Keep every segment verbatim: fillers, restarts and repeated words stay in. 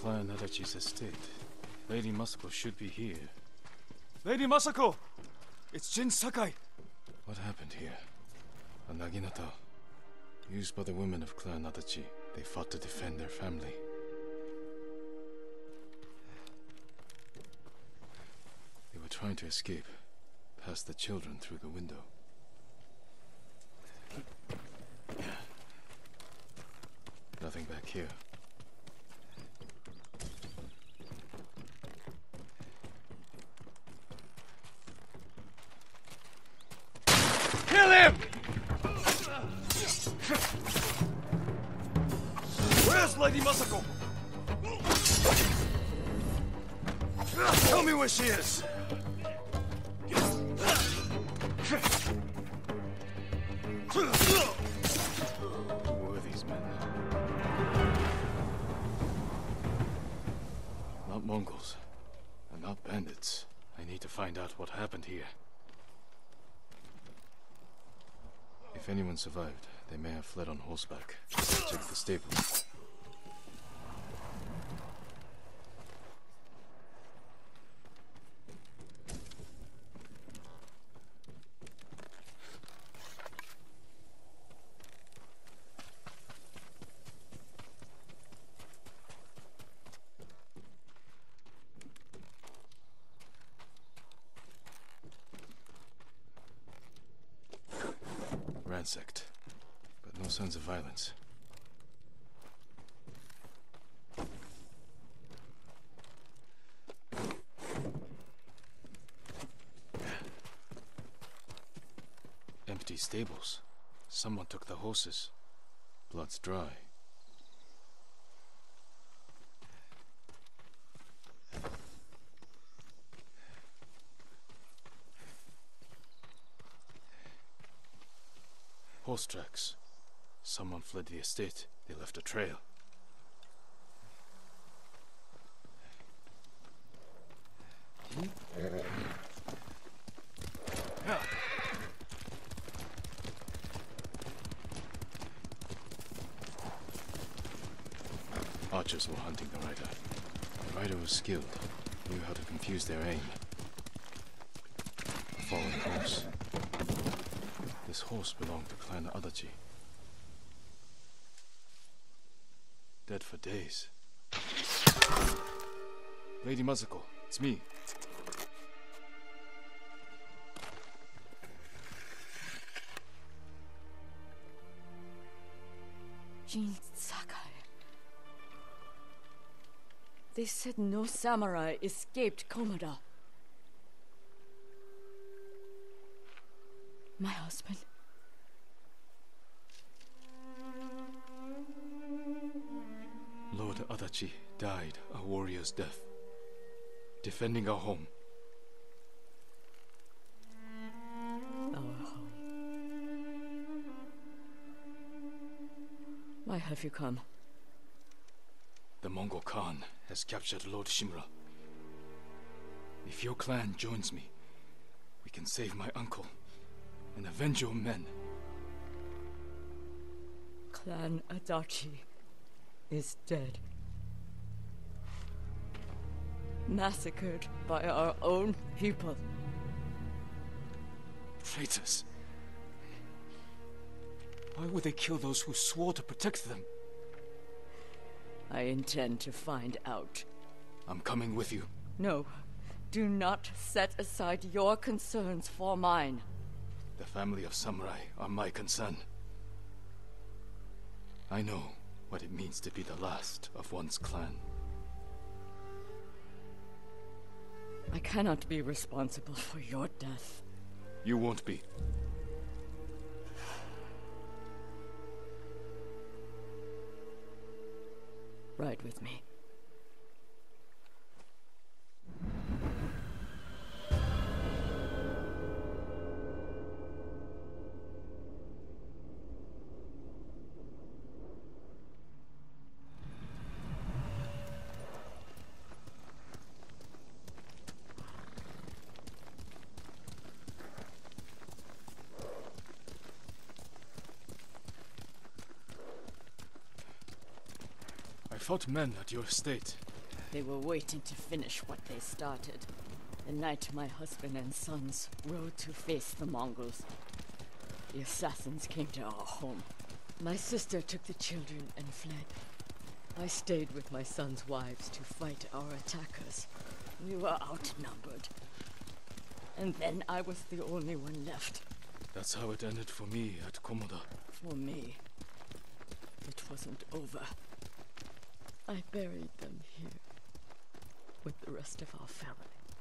Clan Adachi's estate. Lady Masako should be here. Lady Masako! It's Jin Sakai! What happened here? A naginata. Used by the women of Clan Adachi. They fought to defend their family. They were trying to escape, past the children through the window. Nothing back here. Kill him! Where's Lady Masako? Tell me where she is! Who were these men? Not Mongols, and not bandits. I need to find out what happened here. If anyone survived, they may have fled on horseback. Check the stables. Ransacked, but no signs of violence. Empty stables. Someone took the horses. Blood's dry. Horse tracks. Someone fled the estate. They left a trail. Archers were hunting the rider. The rider was skilled, knew how to confuse their aim. A fallen horse. This horse belonged to Clan Adachi. Dead for days. Lady Masako, it's me. Jin Sakai. They said no samurai escaped Komoda. My husband. Lord Adachi died a warrior's death, defending our home. Our home. Why have you come? The Mongol Khan has captured Lord Shimura. If your clan joins me, we can save my uncle and avenge your men. Clan Adachi is dead. Massacred by our own people. Traitors. Why would they kill those who swore to protect them? I intend to find out. I'm coming with you. No, do not set aside your concerns for mine. The family of samurai are my concern. I know what it means to be the last of one's clan. I cannot be responsible for your death. You won't be. Ride with me. I fought men at your estate. They were waiting to finish what they started. The night my husband and sons rode to face the Mongols. The assassins came to our home. My sister took the children and fled. I stayed with my sons' wives to fight our attackers. We were outnumbered. And then I was the only one left. That's how it ended for me at Komoda. For me, it wasn't over. I buried them here with the rest of our family.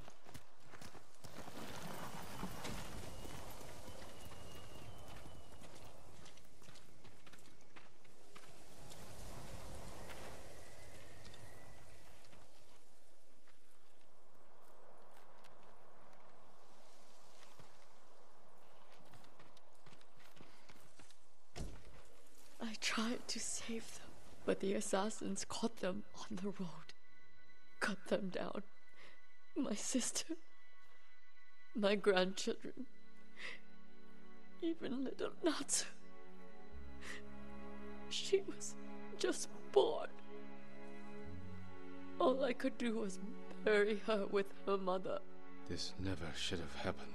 I tried to save them, but the assassins caught them on the road, cut them down. My sister, my grandchildren, even little Natsu. She was just born. All I could do was bury her with her mother. This never should have happened.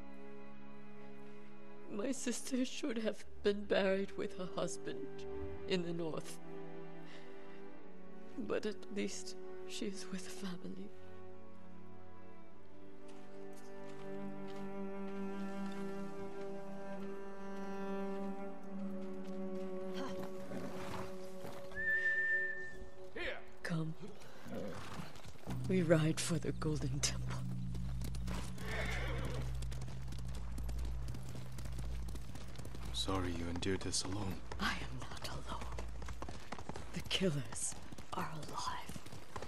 My sister should have been buried with her husband in the north. But at least she is with family. Here! Come. We ride for the Golden Temple. Sorry you endured this alone. I am not alone. The killers are alive.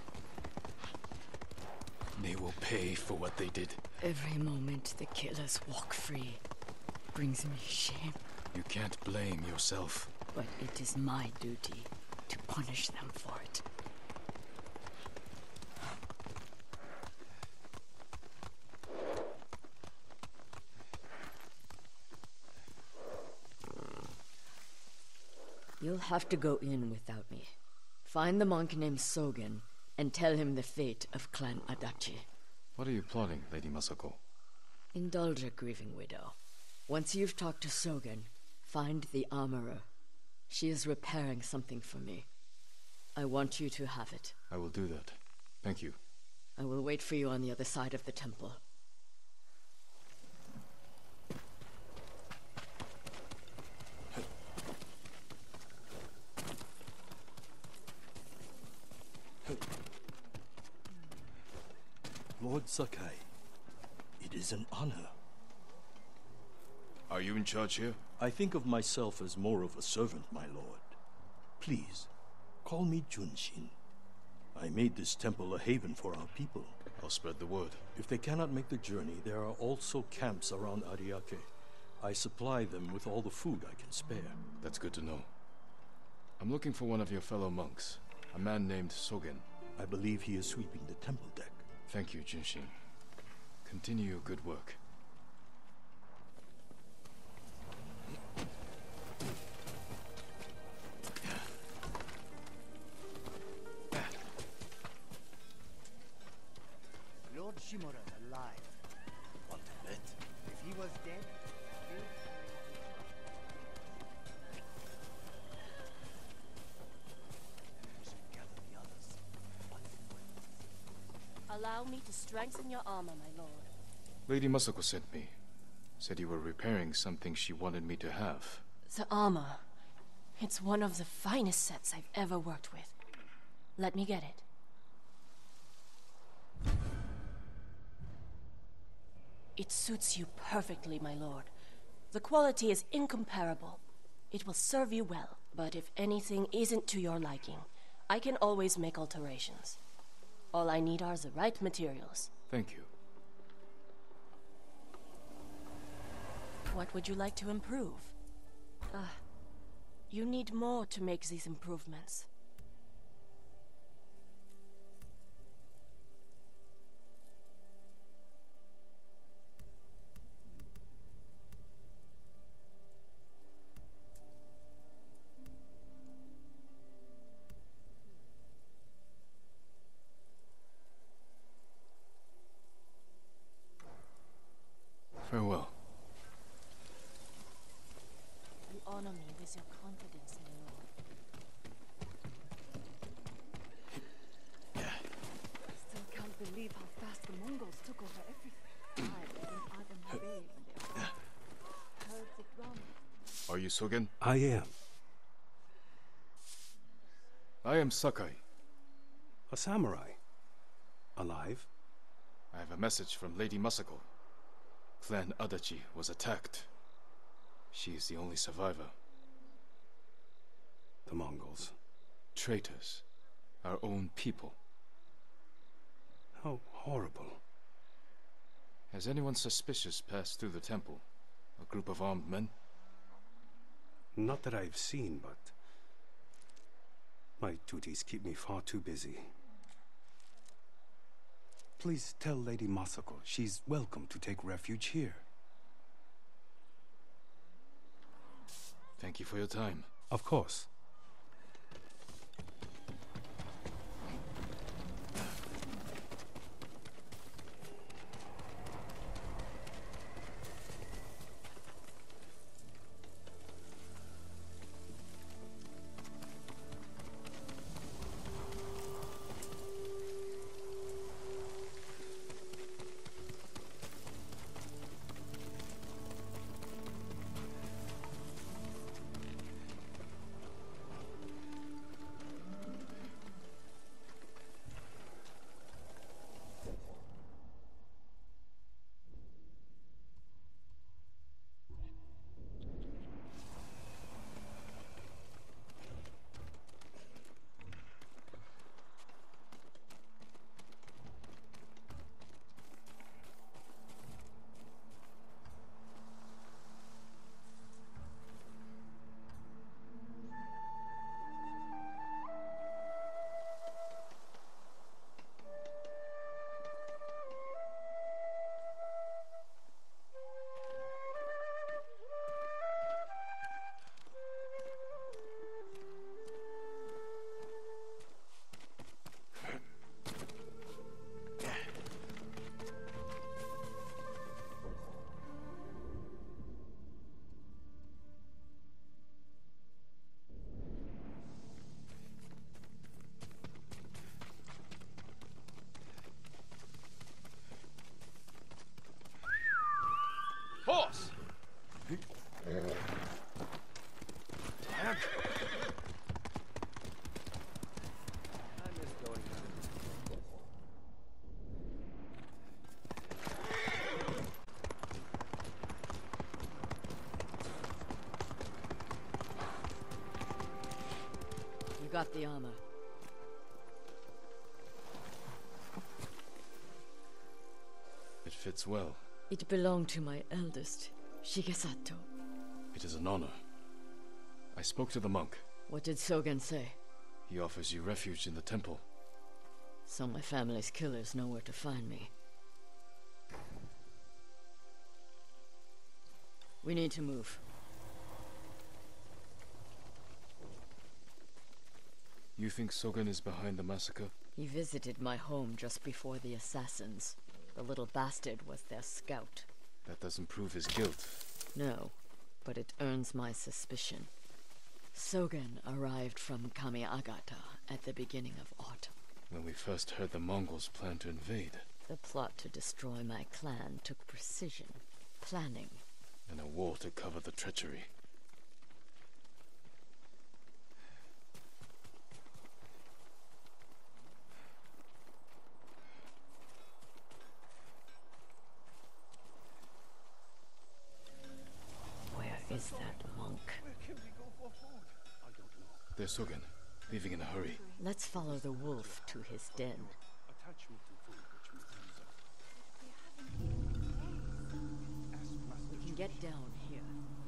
They will pay for what they did. Every moment the killers walk free brings me shame. You can't blame yourself. But it is my duty to punish them for it. You'll have to go in without me. Find the monk named Sogen and tell him the fate of Clan Adachi. What are you plotting, Lady Masako? Indulge a grieving widow. Once you've talked to Sogen, find the armorer. She is repairing something for me. I want you to have it. I will do that. Thank you. I will wait for you on the other side of the temple. Lord Sakai, it is an honor. Are you in charge here? I think of myself as more of a servant, my lord. Please, call me Junshin. I made this temple a haven for our people. I'll spread the word. If they cannot make the journey, there are also camps around Ariake. I supply them with all the food I can spare. That's good to know. I'm looking for one of your fellow monks, a man named Sogen. I believe he is sweeping the temple deck. Thank you, Junshin. Continue your good work. Lord Shimura alive. What of it? If he was dead, you... We should gather the others. Once more. Allow me to strengthen your armor, my lord. Lady Masako sent me. Said you were repairing something she wanted me to have. The armor. It's one of the finest sets I've ever worked with. Let me get it. It suits you perfectly, my lord. The quality is incomparable. It will serve you well. But if anything isn't to your liking, I can always make alterations. All I need are the right materials. Thank you. What would you like to improve? Ah, uh, you need more to make these improvements. Sogen? I am. I am Sakai. A samurai. Alive? I have a message from Lady Masako. Clan Adachi was attacked. She is the only survivor. The Mongols. Traitors. Our own people. How horrible. Has anyone suspicious passed through the temple? A group of armed men? Not that I've seen, but my duties keep me far too busy. Please tell Lady Masako she's welcome to take refuge here. Thank you for your time. Of course. Horse! You got the armor. It fits well. It belonged to my eldest, Shigesato. It is an honor. I spoke to the monk. What did Sogen say? He offers you refuge in the temple. So my family's killers know where to find me. We need to move. You think Sogen is behind the massacre? He visited my home just before the assassins. The little bastard was their scout. That doesn't prove his guilt. No, but it earns my suspicion. Sogen arrived from Kamiagata at the beginning of autumn. When we first heard the Mongols plan to invade. The plot to destroy my clan took precision, planning, And a war to cover the treachery. Where is that monk? There's Sogen, leaving in a hurry. Let's follow the wolf to his den. We can get down here.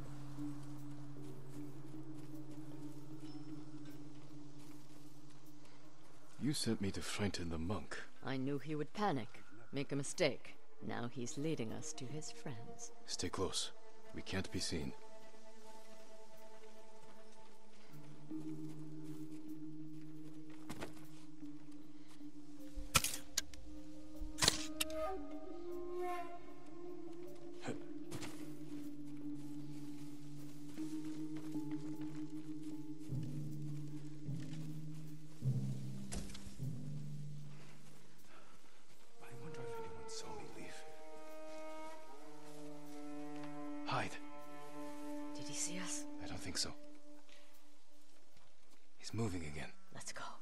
You sent me to frighten the monk. I knew he would panic, make a mistake. Now he's leading us to his friends. Stay close. We can't be seen. I wonder if anyone saw me leave. Hide. something again. Let's go.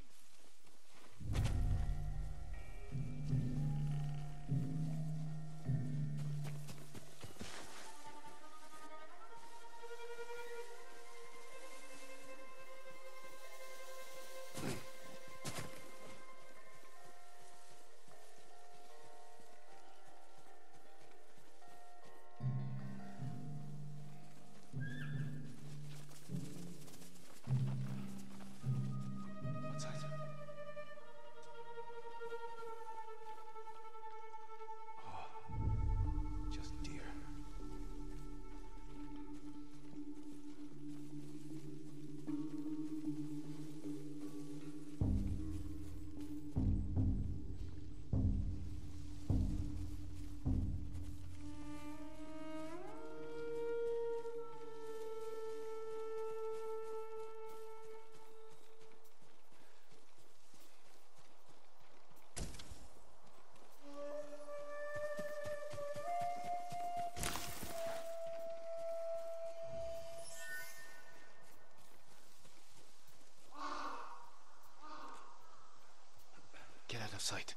Get out of sight.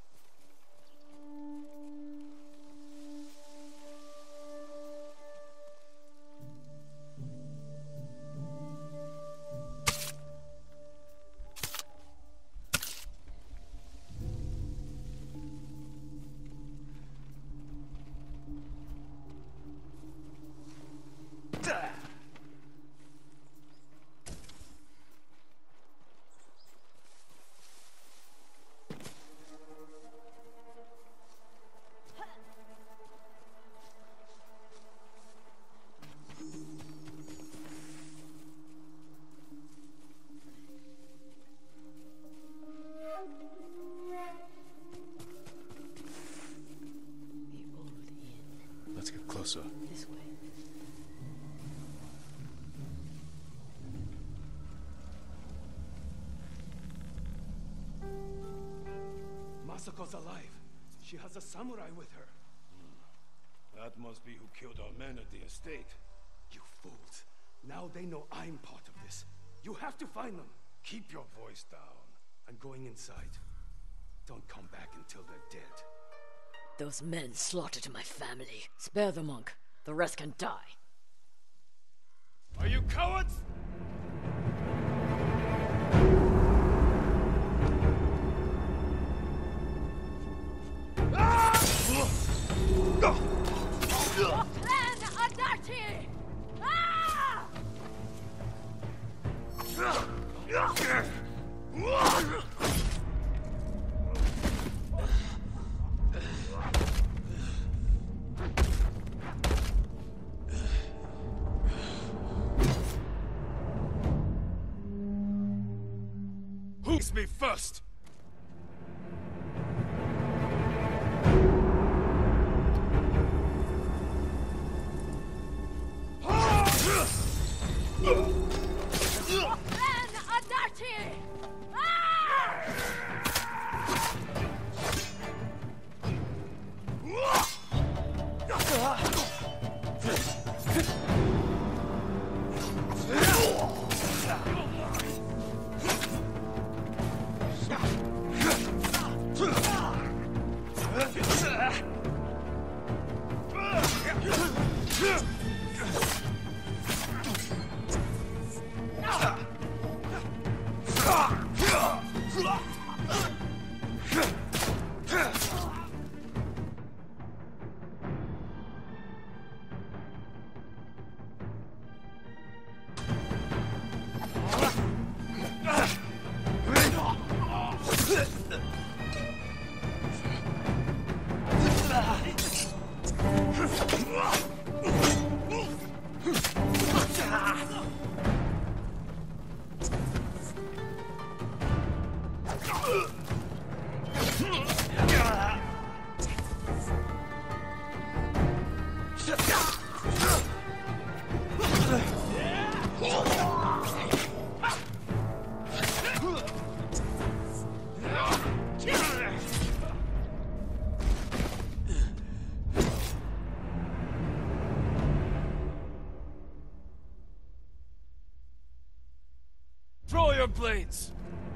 Let's get closer. This way. Masako's alive. She has a samurai with her. That must be who killed our men at the estate. You fools. Now they know I'm part of this. You have to find them. Keep your voice down. I'm going inside. Don't come back until they're dead. Those men slaughtered my family. Spare the monk. The rest can die. Are you cowards? Who's me first? Throw your blades!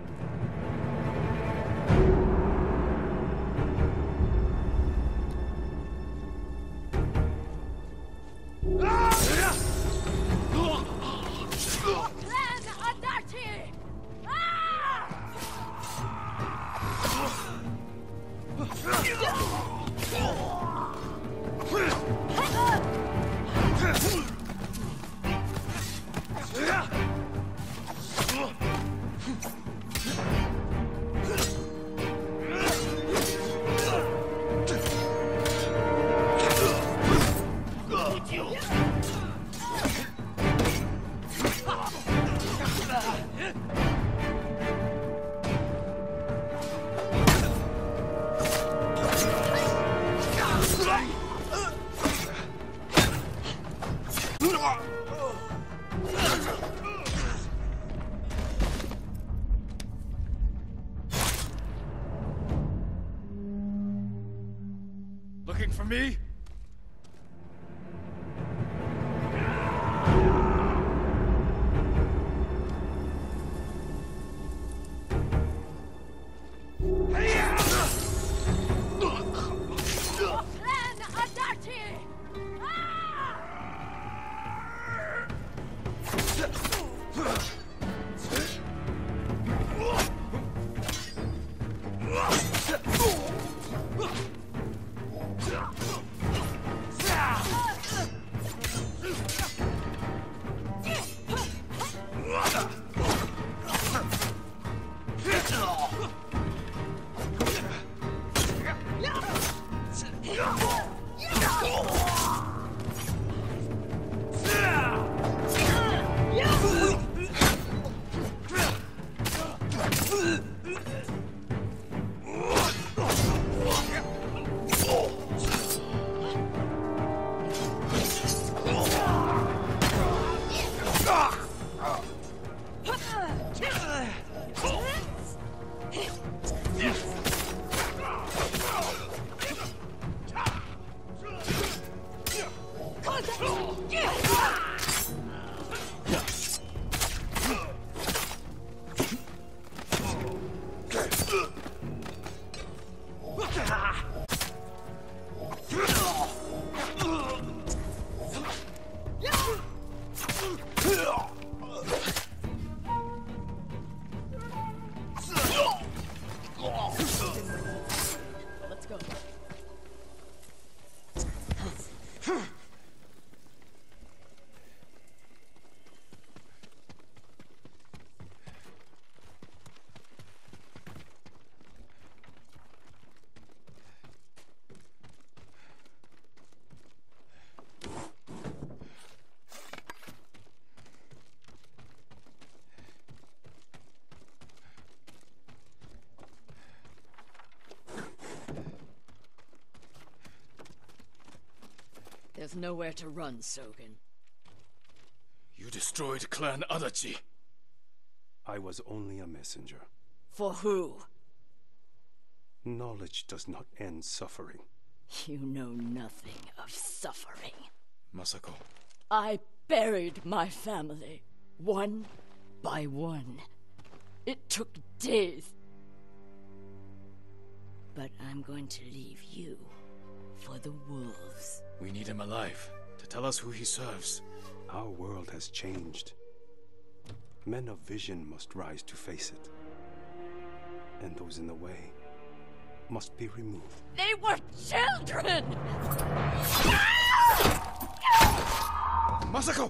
Looking for me? Let's go. There's nowhere to run, Sogen. You destroyed Clan Adachi. I was only a messenger. For who? Knowledge does not end suffering. You know nothing of suffering. Masako. I buried my family, one by one. It took days. But I'm going to leave you for the wolves. We need him alive to tell us who he serves. Our world has changed. Men of vision must rise to face it. And those in the way must be removed. They were children! Masako!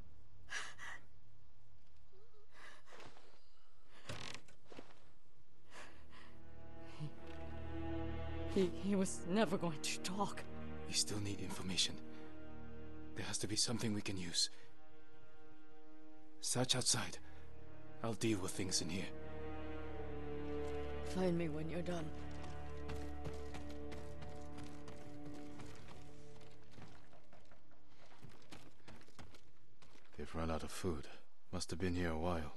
He, he was never going to talk. We still need information. There has to be something we can use. Search outside. I'll deal with things in here. Find me when you're done. They've run out of food. Must have been here a while.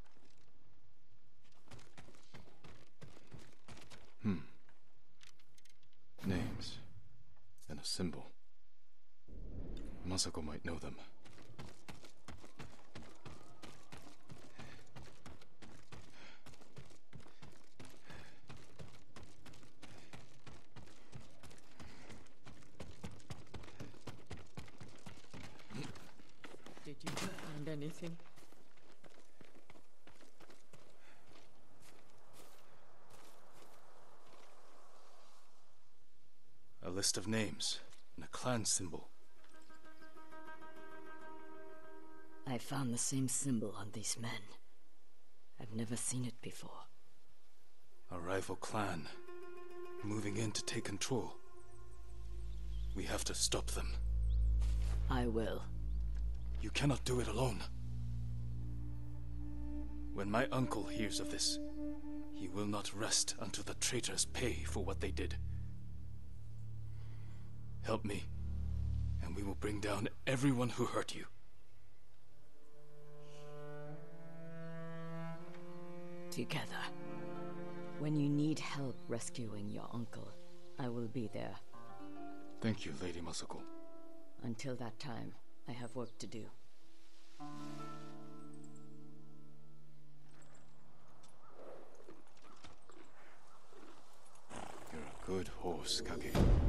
Hmm. Names. And a symbol. Masako might know them. anything? A list of names and a clan symbol. I found the same symbol on these men. I've never seen it before. A rival clan, moving in to take control. We have to stop them. I will. You cannot do it alone. When my uncle hears of this, he will not rest until the traitors pay for what they did. Help me, and we will bring down everyone who hurt you. Together. When you need help rescuing your uncle, I will be there. Thank you, Lady Masako. Until that time, I have work to do. You're a good horse, Kage.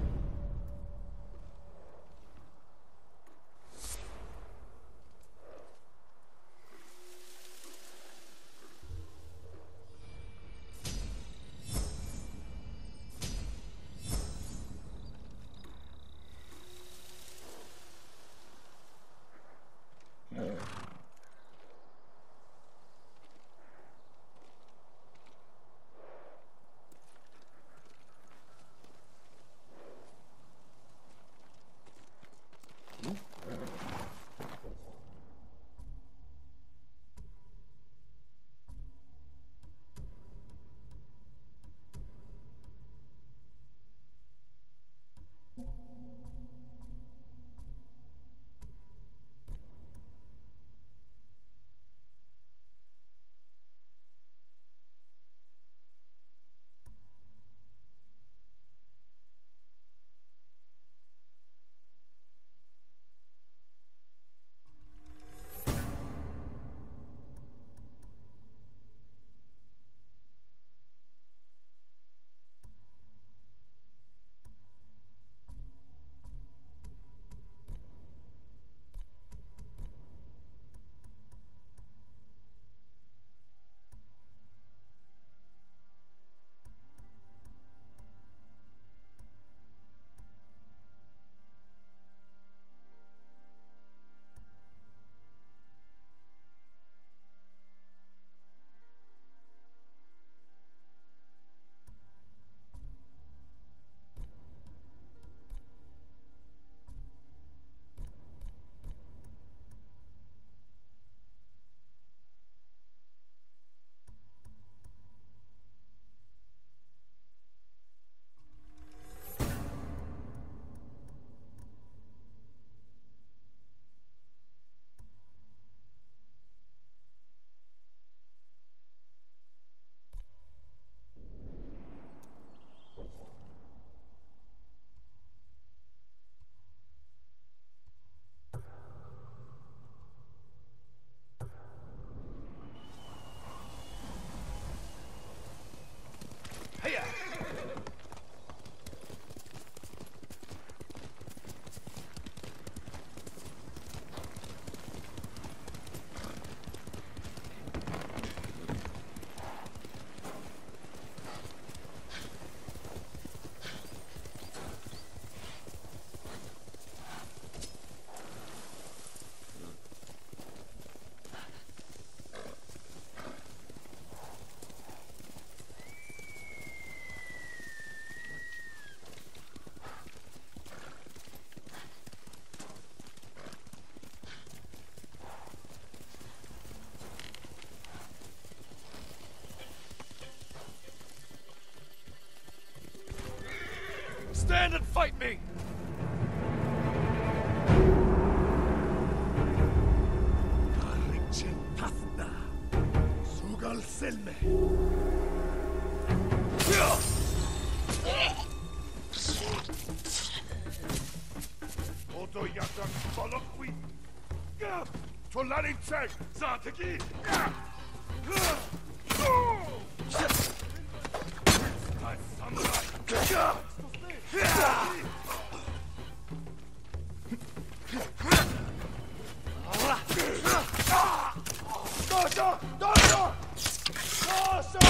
Stand and fight me!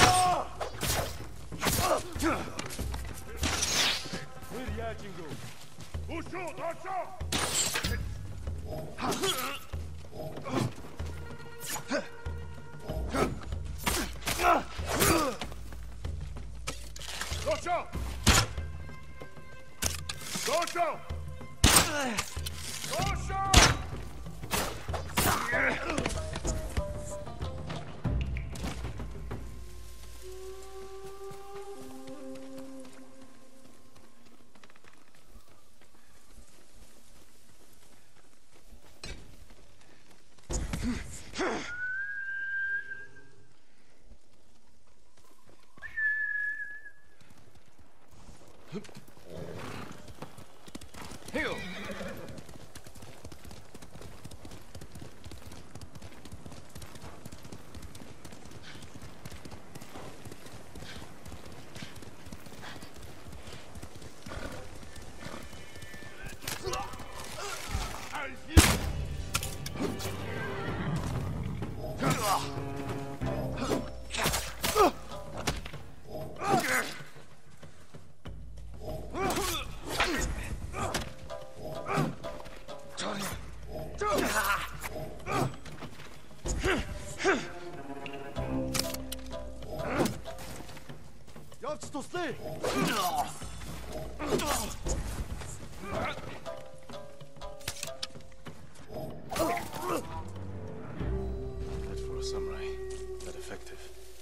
That for a samurai, that effective.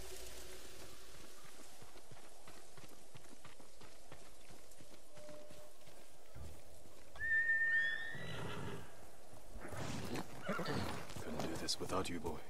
Couldn't do this without you, boy.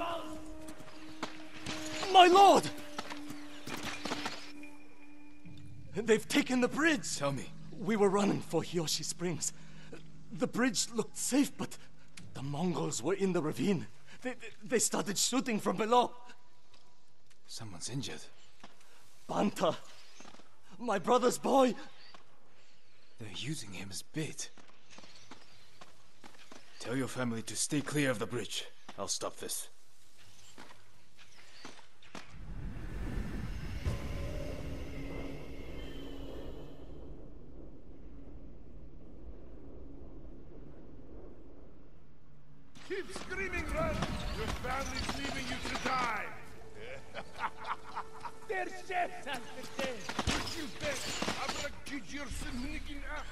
My lord! They've taken the bridge! Tell me. We were running for Hiyoshi Springs. The bridge looked safe, but the Mongols were in the ravine. They, they started shooting from below. Someone's injured. Banta, my brother's boy. They're using him as bait. Tell your family to stay clear of the bridge. I'll stop this. Keep screaming, run! Your family's leaving you to die! Der chef has the day! What you think? I'm gonna get your sneaking up!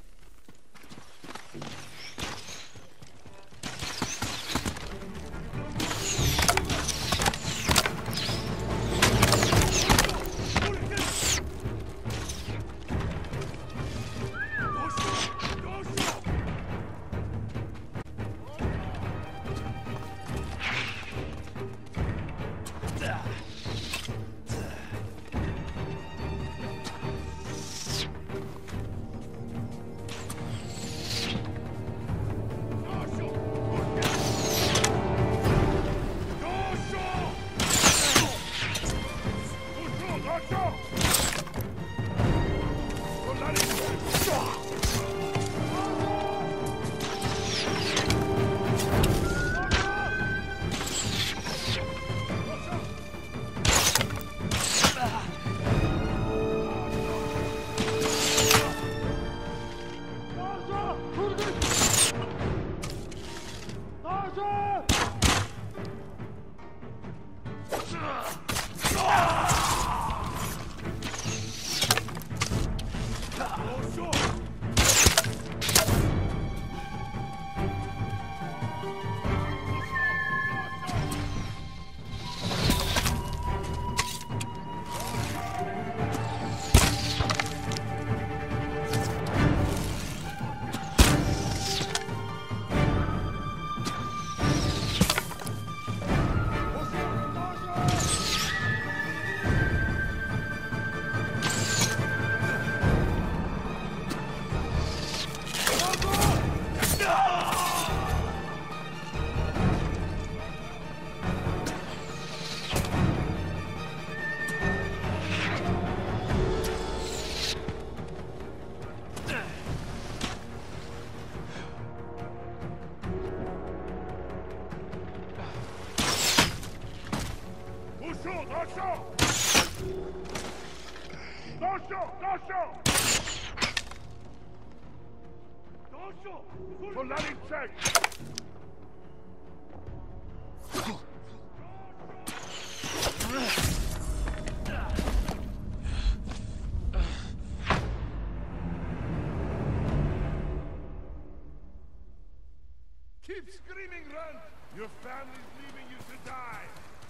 Keep screaming, run! Your family's leaving you to die!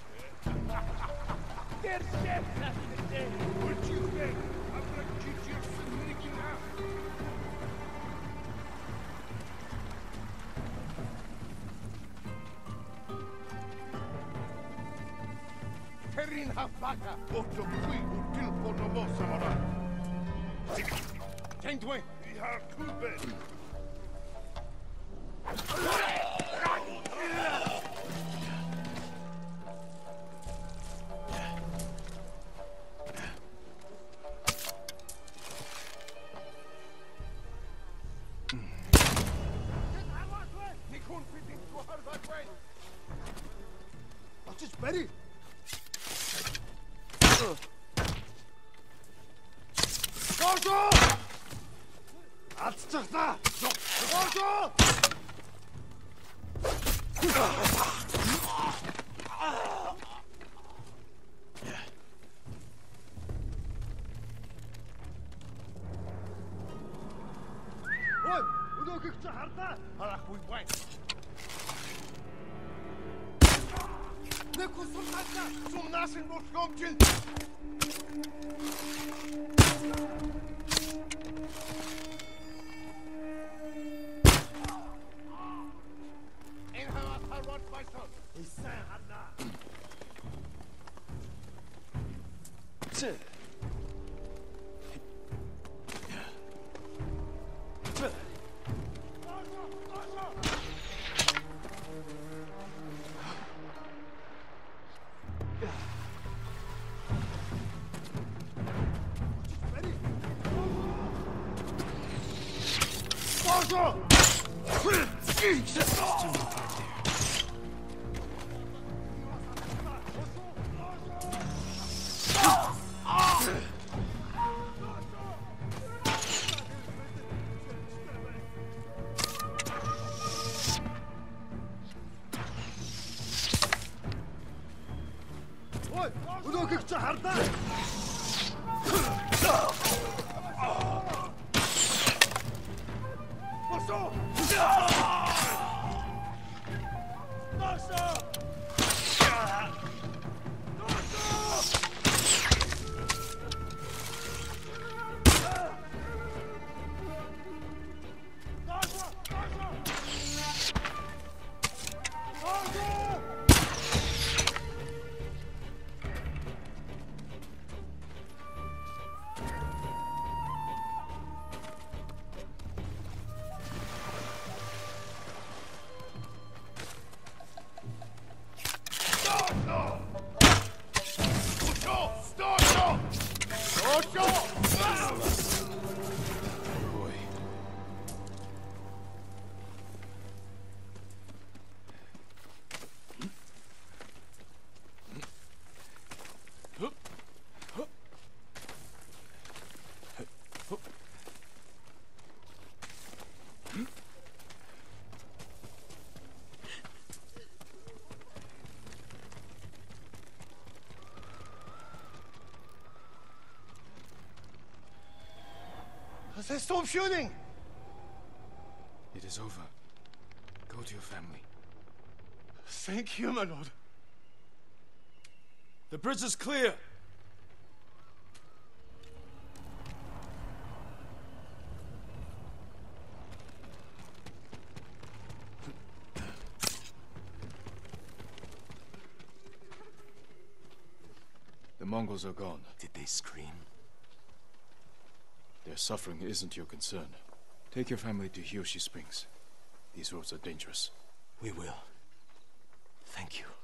Der chef has the day! What you think? I'm gonna get your sneaking out! Terin hafaka! Otto kui util ponomo samara! Tengdwe! Vi har kuben! Ready? Gorzo! Atstachta! Gorzo! Ой, удоогч хардаа. Харахгүй бай. Нэг хүсэл хатна. Сумнаас нь болохгүй чинь. Энэ хаваа харвал байсан. Исэн хардаа. They stop shooting! It is over. Go to your family. Thank you, my lord. The bridge is clear! The Mongols are gone. Did they scream? Their suffering isn't your concern. Take your family to Hiyoshi Springs. These roads are dangerous. We will. Thank you.